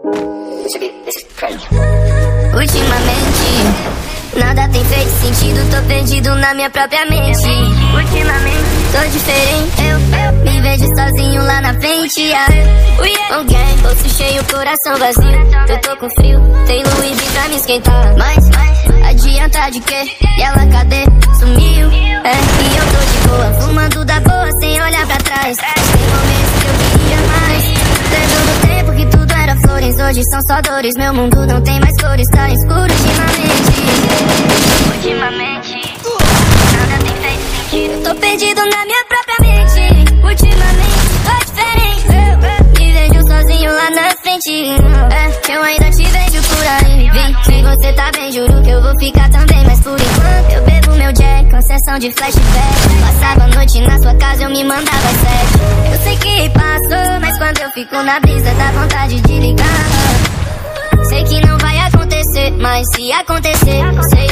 Ultimamente, nada tem feito sentido, tô perdido na minha própria mente. Ultimamente, tô diferente, eu me vejo sozinho lá na frente. Alguém, bolso cheio, coração vazio. Eu tô com frio, tem Louis V pra me esquentar. Mas, adianta de quê? E ela cadê? Sumiu, e eu tô de boa, fumando da boa sem olhar pra trás. Tem momentos que eu queria mais. Lembro do tempo que tudo era flores, hoje são só dores. Meu mundo não tem mais cores, tá escuro ultimamente, nada tem feito sentido. Eu tô perdido na minha própria mente. Ultimamente, tô diferente. Me vejo sozinho lá na frente. Eu ainda te vejo por aí. Vi que você tá bem, juro que eu vou ficar também. Mas por enquanto eu bebo meu Jack, com sessão de flashback. Passava a noite na sua casa, eu me mandava às 7. Eu sei que passou, mas quando eu fico na brisa dá vontade de ligar. Sei que não vai acontecer, mas se acontecer, sei